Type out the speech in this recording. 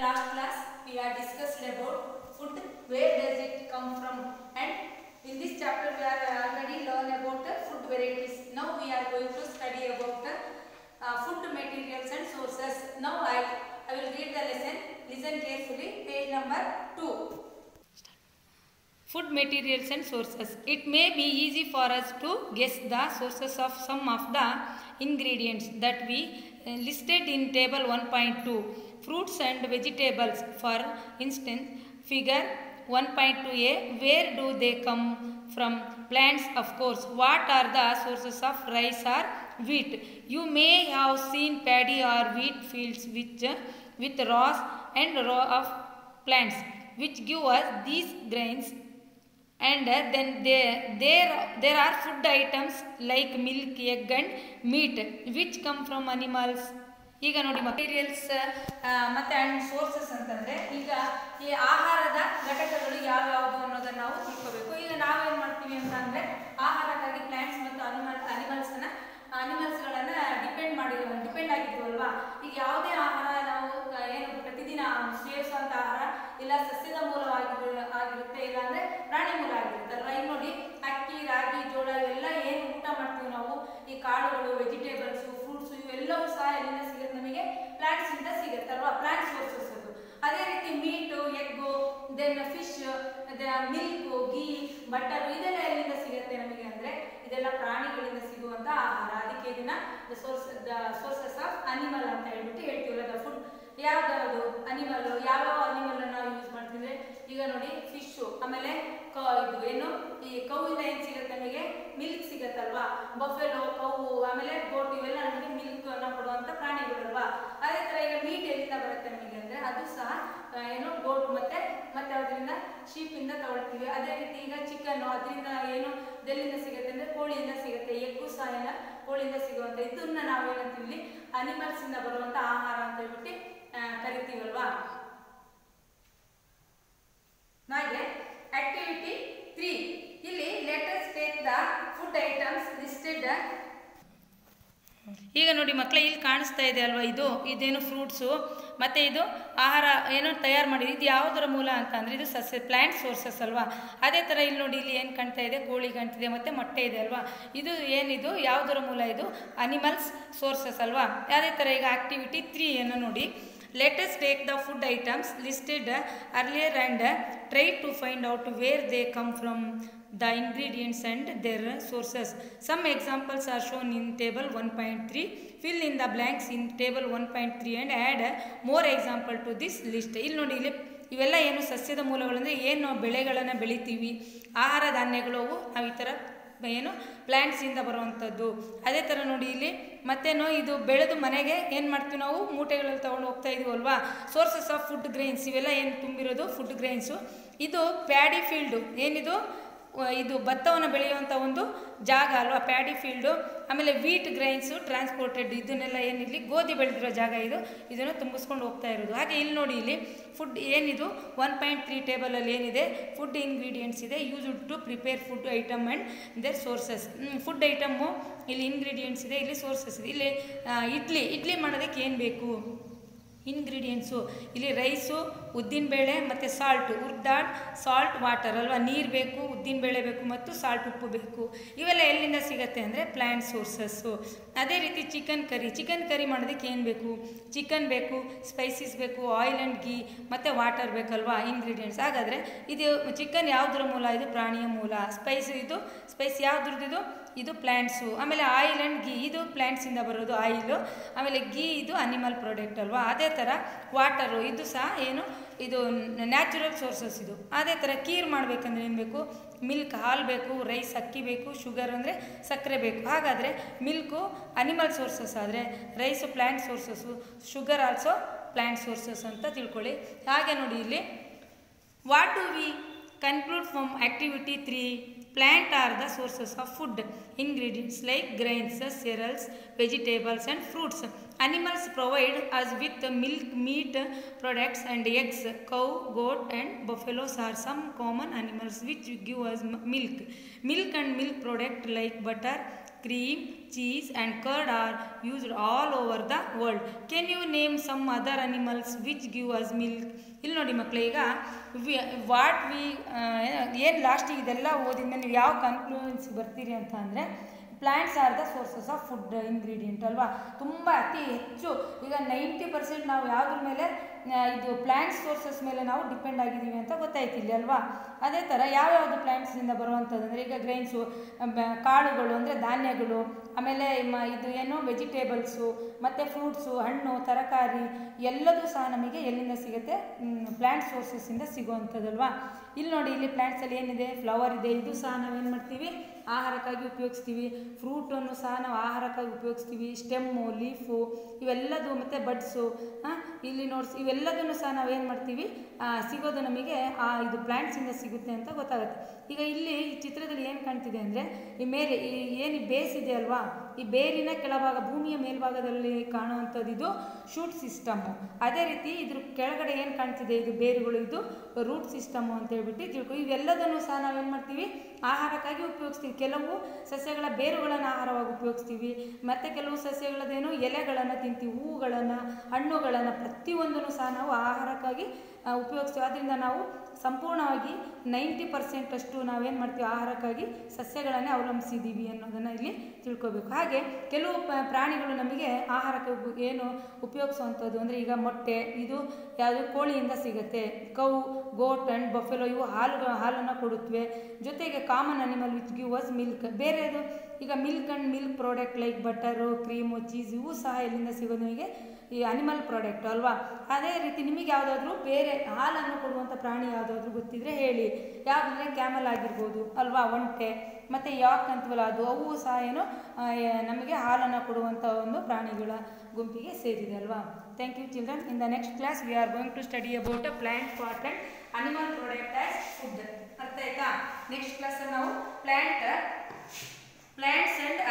last class we have discussed about food, where does it come from, and in this chapter we are already learned about the food varieties. Now we are going to study about the food materials and sources. Now I will read the lesson. Listen carefully. Page number 2. Food materials and sources. It may be easy for us to guess the sources of some of the ingredients that we listed in table 1.2. Fruits and vegetables, for instance, figure 1.2a. Where do they come from? Plants, of course. What are the sources of rice or wheat? You may have seen paddy or wheat fields with rows and rows of plants which give us these grains. And then there are food items like milk, egg and meat which come from animals. ಈಗ ನೋಡಿ materials ಮತ್ತು and sources ಅಂತಂದರೆ ಈಗ ಈ ಆಹಾರದ ಘಟಕಗಳು ಯಾವ್ಯಾವುದು ಅನ್ನೋದನ್ನು ನಾವು ತಿಳ್ಕೋಬೇಕು. ಈಗ ನಾವೇನು ಮಾಡ್ತೀವಿ ಅಂತ ಅಂದರೆ ಆಹಾರಕ್ಕಾಗಿ ಪ್ಲ್ಯಾಂಟ್ಸ್ ಮತ್ತು ಅನಿಮಲ್ಸ್ಗಳನ್ನು ಡಿಪೆಂಡ್ ಆಗಿದ್ದೀವಲ್ವಾ. ಈಗ ಯಾವುದೇ ಆಹಾರ ನಾವು ಏನು ಪ್ರತಿದಿನ ಸೇವಿಸುವಂಥ ಆಹಾರ ಇಲ್ಲ ಸಸ್ಯದ ಮೂಲವಾಗಿರುತ್ತೆ, ಇಲ್ಲ ಅಂದರೆ ಪ್ರಾಣಿ ಮೂಲ ಆಗಿರುತ್ತಲ್ವ. ಈಗ ನೋಡಿ ಅಕ್ಕಿ, ರಾಗಿ, ಜೋಳ ಇವೆಲ್ಲ ಏನು ಊಟ ಮಾಡ್ತೀವಿ ನಾವು, ಈ ಕಾಳುಗಳು, ವೆಜಿಟೇಬಲ್ಸು, ಫ್ರೂಟ್ಸು ಇವೆಲ್ಲವೂ ಸಹ ಎಲ್ಲಿಂದ ಸಿಗುತ್ತೆ? ನಮಗೆ ಪ್ಲಾಂಟ್ಸ್ ಇಂದ ಸಿಗುತ್ತಲ್ವಾ, ಪ್ಲಾಂಟ್ ಸೋರ್ಸಸ್ ಅದು. ಅದೇ ರೀತಿ meat, egg, then fish, milk, ghee, butter ಇದೆಲ್ಲ ಎಲ್ಲಿಂದ ಸಿಗುತ್ತೆ ನಮಗೆ ಅಂದರೆ ಇದೆಲ್ಲ ಪ್ರಾಣಿಗಳಿಂದ ಸಿಗುವಂಥ ಆಹಾರ. ಅದಕ್ಕೆ ಇದನ್ನ ಸೋರ್ಸಸ್ ಆಫ್ ಅನಿಮಲ್ ಅಂತ ಹೇಳ್ತೀವಲ್ಲ. ದ ಫುಡ್ ಯಾವ್ದಾವುದು ಅನಿಮಲ್, ಯಾವ್ಯಾವ ಅನಿಮಲ್ ನಾವು ಯೂಸ್ ಮಾಡ್ತಿದ್ರೆ ಈಗ ನೋಡಿ ಫಿಶು, ಆಮೇಲೆ ಇದು ಏನು ಈ ಕೌವಿಂದ ಏನು ಸಿಗುತ್ತೆ ನಮಗೆ? ಮಿಲ್ಕ್ ಸಿಗತ್ತಲ್ವಾ. ಬಫೆಲೋ, ಕೌವು, ಆಮೇಲೆ ಗೋಟ್ ಇವೆಲ್ಲ ನಮಗೆ ಮಿಲ್ಕ್ ಅನ್ನ ಕೊಡುವಂಥ ಪ್ರಾಣಿಗಳಲ್ವಾ. ಅದೇ ಥರ ಈಗ ಮೀಟ್ ಎಲ್ಲಿಂದ ಬರುತ್ತೆ ನಮಗೆ ಅಂದರೆ ಅದು ಸಹ ಏನು ಗೋಟ್ ಮತ್ತೆ ಅದರಿಂದ ಶೀಪಿಂದ ತಗೊಳ್ತೀವಿ. ಅದೇ ರೀತಿ ಈಗ ಚಿಕನ್ನು ಅದರಿಂದ ಏನು ಎಲ್ಲಿಂದ ಸಿಗುತ್ತೆ ಅಂದರೆ ಕೋಳಿಯಿಂದ ಸಿಗುತ್ತೆ. ಎಗ್ಗು ಸಹ ಎಲ್ಲ ಕೋಳಿಯಿಂದ ಸಿಗುವಂಥ ಇದನ್ನ ನಾವೇನಂತೀವಿ ಅನಿಮಲ್ಸ್ ಇಂದ ಬರುವಂಥ ಆಹಾರ ಅಂತ ಹೇಳ್ಬಿಟ್ಟು ಕರಿತೀವಲ್ವಾ. ಹಾಗೆ ಆಕ್ಟಿವಿಟಿ 3 ಇಲ್ಲಿ let's take the food items listed. ಈಗ ನೋಡಿ ಮಕ್ಕಳೇ, ಇಲ್ಲಿ ಕಾಣಿಸ್ತಾ ಇದೆ ಅಲ್ವಾ, ಇದೇನು ಫ್ರೂಟ್ಸು ಮತ್ತು ಇದು ಆಹಾರ ಏನೋ ತಯಾರು ಮಾಡಿದೆ. ಇದು ಯಾವುದರ ಮೂಲ ಅಂತ ಅಂದರೆ ಇದು ಸಸ್ಯ, ಪ್ಲ್ಯಾಂಟ್ ಸೋರ್ಸಸ್ ಅಲ್ವಾ. ಅದೇ ಥರ ಇಲ್ಲಿ ನೋಡಿ, ಇಲ್ಲಿ ಏನು ಕಾಣ್ತಾ ಇದೆ? ಕೋಳಿ ಕಾಣ್ತಿದೆ ಮತ್ತು ಮೊಟ್ಟೆ ಇದೆ ಅಲ್ವಾ. ಇದು ಏನಿದು ಯಾವುದರ ಮೂಲ? ಇದು ಅನಿಮಲ್ಸ್ ಸೋರ್ಸಸ್ ಅಲ್ವಾ. ಅದೇ ಥರ ಈಗ ಆಕ್ಟಿವಿಟಿ 3 ಅನ್ನು ನೋಡಿ. Let us take the food items listed earlier and try to find out where they come from, the ingredients and their sources. Some examples are shown in table 1.3. Fill in the blanks in table 1.3 and add more example to this list. ಇಲ್ಲಿ ನೋಡಿ, ಇಲ್ಲಿ ಇವೆಲ್ಲ ಏನು ಸಸ್ಯದ ಮೂಲಗಳಂದರೆ ಏನು ನಾವು ಬೆಳೆಗಳನ್ನು ಬೆಳಿತೀವಿ, ಆಹಾರ ಧಾನ್ಯಗಳು, ನಾವು ಈ ಥರ ಏನು ಪ್ಲ್ಯಾಂಟ್ಸಿಂದ ಬರುವಂಥದ್ದು. ಅದೇ ಥರ ನೋಡಿ ಇಲ್ಲಿ ಮತ್ತೇನೋ ಇದು ಬೆಳೆದು ಮನೆಗೆ ಏನು ಮಾಡ್ತೀವಿ ನಾವು? ಮೂಟೆಗಳಲ್ಲಿ ತೊಗೊಂಡು ಹೋಗ್ತಾ ಇದೀವಿ ಅಲ್ವಾ. ಸೋರ್ಸಸ್ ಆಫ್ ಫುಡ್ ಗ್ರೈನ್ಸ್ ಇವೆಲ್ಲ ಏನು ತುಂಬಿರೋದು ಫುಡ್ ಗ್ರೈನ್ಸು. ಇದು ಪ್ಯಾಡಿ ಫೀಲ್ಡು, ಏನಿದು? ಇದು ಭತ್ತವನ್ನು ಬೆಳೆಯುವಂಥ ಒಂದು ಜಾಗ ಅಲ್ವಾ, ಪ್ಯಾಡಿ ಫೀಲ್ಡು. ಆಮೇಲೆ ವೀಟ್ ಗ್ರೈನ್ಸು ಟ್ರಾನ್ಸ್ಪೋರ್ಟೆಡ್, ಇದನ್ನೆಲ್ಲ ಏನಿಲ್ಲಿ ಗೋಧಿ ಬೆಳೆದಿರೋ ಜಾಗ ಇದನ್ನು ತುಂಬಿಸ್ಕೊಂಡು ಹೋಗ್ತಾ ಇರೋದು. ಹಾಗೆ ಇಲ್ಲಿ ನೋಡಿ, ಇಲ್ಲಿ ಫುಡ್ ಏನಿದು 1.3 ಟೇಬಲಲ್ಲಿ ಏನಿದೆ? ಫುಡ್ ಇಂಗ್ರೀಡಿಯೆಂಟ್ಸ್ ಇದೆ, used to prepare food item and their sources. Food item ಇಲ್ಲಿ ಇಂಗ್ರೀಡಿಯೆಂಟ್ಸ್ ಇದೆ, ಇಲ್ಲಿ ಸೋರ್ಸಸ್ ಇದೆ. ಇಲ್ಲಿ ಇಡ್ಲಿ ಮಾಡೋದಕ್ಕೆ ಏನು ಬೇಕು? ಇಂಗ್ರೀಡಿಯೆಂಟ್ಸು ಇಲ್ಲಿ ರೈಸು, ಉದ್ದಿನಬೇಳೆ ಮತ್ತು ಸಾಲ್ಟು, ಉರ್ದಾಳ್, ಸಾಲ್ಟ್, ವಾಟರ್ ಅಲ್ವಾ. ನೀರು ಬೇಕು, ಉದ್ದಿನಬೇಳೆ ಬೇಕು ಮತ್ತು ಸಾಲ್ಟ್, ಉಪ್ಪು ಬೇಕು. ಇವೆಲ್ಲ ಎಲ್ಲಿಂದ ಸಿಗುತ್ತೆ ಅಂದರೆ ಪ್ಲ್ಯಾಂಟ್ ಸೋರ್ಸಸ್ಸು. ಅದೇ ರೀತಿ ಚಿಕನ್ ಕರಿ ಮಾಡೋದಕ್ಕೆ ಏನು ಬೇಕು? ಚಿಕನ್ ಬೇಕು, ಸ್ಪೈಸಸ್ ಬೇಕು, ಆಯಿಲ್ ಆ್ಯಂಡ್ ಗೀ ಮತ್ತು ವಾಟರ್ ಬೇಕಲ್ವಾ, ಇಂಗ್ರೀಡಿಯೆಂಟ್ಸ್. ಹಾಗಾದರೆ ಇದು ಚಿಕನ್ ಯಾವುದ್ರ ಮೂಲ? ಇದು ಪ್ರಾಣಿಯ ಮೂಲ. ಸ್ಪೈಸ್ ಯಾವುದ್ರದ್ದು? ಇದು ಪ್ಲ್ಯಾಂಟ್ಸು. ಆಮೇಲೆ ಆಯಿಲ್ ಆ್ಯಂಡ್ ಗೀ ಇದು ಪ್ಲ್ಯಾಂಟ್ಸಿಂದ ಬರೋದು ಆಯಿಲು. ಆಮೇಲೆ ಗೀ ಇದು ಅನಿಮಲ್ ಪ್ರಾಡಕ್ಟ್ ಅಲ್ವಾ. ಅದೇ ಥರ ವಾಟರು ಇದು ಸಹ ಏನು? ಇದು ನ್ಯಾಚುರಲ್ ಸೋರ್ಸಸ್ ಇದು. ಅದೇ ಥರ ಕೀರ್ ಮಾಡಬೇಕಂದ್ರೆ ಏನು ಬೇಕು? ಮಿಲ್ಕ್, ಹಾಲು ಬೇಕು, ರೈಸ್, ಅಕ್ಕಿ ಬೇಕು, ಶುಗರ್ ಅಂದರೆ ಸಕ್ಕರೆ ಬೇಕು. ಹಾಗಾದರೆ ಮಿಲ್ಕು ಅನಿಮಲ್ ಸೋರ್ಸಸ್ ಆದರೆ rice plant sources, sugar also plant sources ಅಂತ ತಿಳ್ಕೊಳ್ಳಿ. ಹಾಗೆ ನೋಡಿ ಇಲ್ಲಿ what do we conclude from activity 3? Plant are the sources of food ingredients like grains, cereals, vegetables and fruits. Animals provide us with milk, meat products and eggs. Cow, goat and buffaloes are some common animals which give us milk. Milk and milk products like butter, cream, cheese and curd are used all over the world. Can you name some other animals which give us milk? ಇಲ್ಲಿ ನೋಡಿ ಮಕ್ಕಳೇ, ಈಗ ಏನು ಲಾಸ್ಟಿಗೆ ಇದೆಲ್ಲ ಓದಿದ್ಮೇಲೆ ನೀವು ಯಾವ conclusions ಬರ್ತೀರಿ ಅಂತ ಅಂದರೆ, plants are the sources of food ingredient ಅಲ್ವಾ. ತುಂಬ ಅತಿ ಹೆಚ್ಚು ಈಗ 90% ನಾವು ಯಾವುದ್ರ ಮೇಲೆ ಇದು ಪ್ಲ್ಯಾಂಟ್ಸ್ ಸೋರ್ಸಸ್ ಮೇಲೆ ನಾವು ಡಿಪೆಂಡ್ ಆಗಿದ್ದೀವಿ ಅಂತ ಗೊತ್ತಾಯ್ತಿಲ್ಲ ಅಲ್ವಾ. ಅದೇ ಥರ ಯಾವ್ಯಾವುದು ಪ್ಲ್ಯಾಂಟ್ಸಿಂದ ಬರುವಂಥದ್ದು ಅಂದರೆ, ಈಗ ಗ್ರೈನ್ಸು, ಕಾಳುಗಳು ಅಂದರೆ ಧಾನ್ಯಗಳು, ಆಮೇಲೆ ಇದು ಏನು ವೆಜಿಟೇಬಲ್ಸು, ಮತ್ತು ಫ್ರೂಟ್ಸು, ಹಣ್ಣು, ತರಕಾರಿ ಎಲ್ಲದೂ ಸಹ ನಮಗೆ ಎಲ್ಲಿಂದ ಸಿಗುತ್ತೆ? ಪ್ಲ್ಯಾಂಟ್ ಸೋರ್ಸಸ್ಸಿಂದ ಸಿಗುವಂಥದ್ದಲ್ವಾ. ಇಲ್ಲಿ ನೋಡಿ, ಇಲ್ಲಿ ಪ್ಲ್ಯಾಂಟ್ಸಲ್ಲಿ ಏನಿದೆ? ಫ್ಲವರ್ ಇದೆ. ಇದು ಸಹ ನಾವೇನು ಮಾಡ್ತೀವಿ? ಆಹಾರಕ್ಕಾಗಿ ಉಪಯೋಗಿಸ್ತೀವಿ. ಫ್ರೂಟನ್ನು ಸಹ ನಾವು ಆಹಾರಕ್ಕಾಗಿ ಉಪಯೋಗಿಸ್ತೀವಿ. ಸ್ಟೆಮ್ಮು, ಲೀಫು ಇವೆಲ್ಲದು, ಮತ್ತು ಬಡ್ಸು, ಇಲ್ಲಿ ನೋಟ್ಸ್ ಇವೆಲ್ಲದನ್ನು ಸಹ ನಾವೇನು ಮಾಡ್ತೀವಿ? ಸಿಗೋದು ನಮಗೆ ಇದು ಪ್ಲ್ಯಾಂಟ್ಸಿಂದ ಸಿಗುತ್ತೆ ಅಂತ ಗೊತ್ತಾಗುತ್ತೆ. ಈಗ ಇಲ್ಲಿ ಈ ಚಿತ್ರದಲ್ಲಿ ಏನು ಕಾಣ್ತಿದೆ ಅಂದರೆ, ಈ ಮೇಲೆ ಏನು ಬೇಸ್ ಇದೆ ಅಲ್ವಾ, ಈ ಬೇರಿನ ಕೆಳಭಾಗ, ಭೂಮಿಯ ಮೇಲ್ಭಾಗದಲ್ಲಿ ಕಾಣುವಂಥದ್ದು ಇದು ಶೂಟ್ ಸಿಸ್ಟಮ್ಮು. ಅದೇ ರೀತಿ ಇದ್ರ ಕೆಳಗಡೆ ಏನು ಕಾಣ್ತಿದೆ? ಇದು ಬೇರುಗಳು, ಇದು ರೂಟ್ ಸಿಸ್ಟಮ್ಮು ಅಂತ ಹೇಳ್ಬಿಟ್ಟು ತಿಳ್ಕೊ. ಇವೆಲ್ಲದನ್ನು ಸಹ ನಾವೇನು ಮಾಡ್ತೀವಿ? ಆಹಾರಕ್ಕಾಗಿ ಉಪಯೋಗಿಸ್ತೀವಿ. ಕೆಲವು ಸಸ್ಯಗಳ ಬೇರುಗಳನ್ನು ಆಹಾರವಾಗಿ ಉಪಯೋಗಿಸ್ತೀವಿ, ಮತ್ತು ಕೆಲವು ಸಸ್ಯಗಳದ್ದೇನು ಎಲೆಗಳನ್ನು ತಿಂತೀವಿ, ಹೂವುಗಳನ್ನು, ಹಣ್ಣುಗಳನ್ನು, ಪ್ರತಿಯೊಂದನ್ನು ಸಹ ನಾವು ಆಹಾರಕ್ಕಾಗಿ ಉಪಯೋಗಿಸ್ತೀವಿ. ಆದ್ದರಿಂದ ನಾವು ಸಂಪೂರ್ಣವಾಗಿ 90% ಅಷ್ಟು ನಾವೇನು ಮಾಡ್ತೀವಿ? ಆಹಾರಕ್ಕಾಗಿ ಸಸ್ಯಗಳನ್ನೇ ಅವಲಂಬಿಸಿದ್ದೀವಿ ಅನ್ನೋದನ್ನು ಇಲ್ಲಿ ತಿಳ್ಕೊಬೇಕು. ಹಾಗೆ ಕೆಲವು ಪ್ರಾಣಿಗಳು ನಮಗೆ ಆಹಾರಕ್ಕೆ ಏನು ಉಪಯೋಗಿಸುವಂಥದ್ದು ಅಂದರೆ, ಈಗ ಮೊಟ್ಟೆ, ಇದು ಯಾವುದು? ಕೋಳಿಯಿಂದ ಸಿಗುತ್ತೆ. ಕೌ, ಗೋಟ್ ಆ್ಯಂಡ್ ಬಫೆಲೋ ಇವು ಹಾಲನ್ನು ಕೊಡುತ್ತವೆ. ಜೊತೆಗೆ common animal which give us milk. ಬೇರೆದು ಈಗ milk and milk product like butter, cream, cheese ಇವು ಸಹ ಎಲ್ಲಿಂದ ಸಿಗೋದು? ನಿಮಗೆ ಈ ಅನಿಮಲ್ ಪ್ರಾಡಕ್ಟ್ ಅಲ್ವಾ. ಅದೇ ರೀತಿ ನಿಮಗೆ ಯಾವುದಾದ್ರೂ ಬೇರೆ ಹಾಲನ್ನು ಕೊಡುವಂಥ ಪ್ರಾಣಿ ಯಾವುದಾದ್ರೂ ಗೊತ್ತಿದ್ರೆ ಹೇಳಿ. ಯಾವುದಂದರೆ ಕ್ಯಾಮಲ್ ಆಗಿರ್ಬೋದು ಅಲ್ವಾ, ಒಂಟೆ, ಮತ್ತು ಯಾಕ್ ಅಂತೀವಲ್ಲ ಅದು, ಅವು ಸಹ ಏನು ನಮಗೆ ಹಾಲನ್ನು ಕೊಡುವಂಥ ಒಂದು ಪ್ರಾಣಿಗಳ ಗುಂಪಿಗೆ ಸೇರಿದೆ ಅಲ್ವಾ. Thank you children. In the next class we are going to study about a plant part and animal product as food. ಅರ್ಥ ಆಯ್ತಾ? ನೆಕ್ಸ್ಟ್ ಕ್ಲಾಸಲ್ಲಿ ನಾವು ಪ್ಲ್ಯಾಂಟ್ಸ್ ಆ್ಯಂಡ್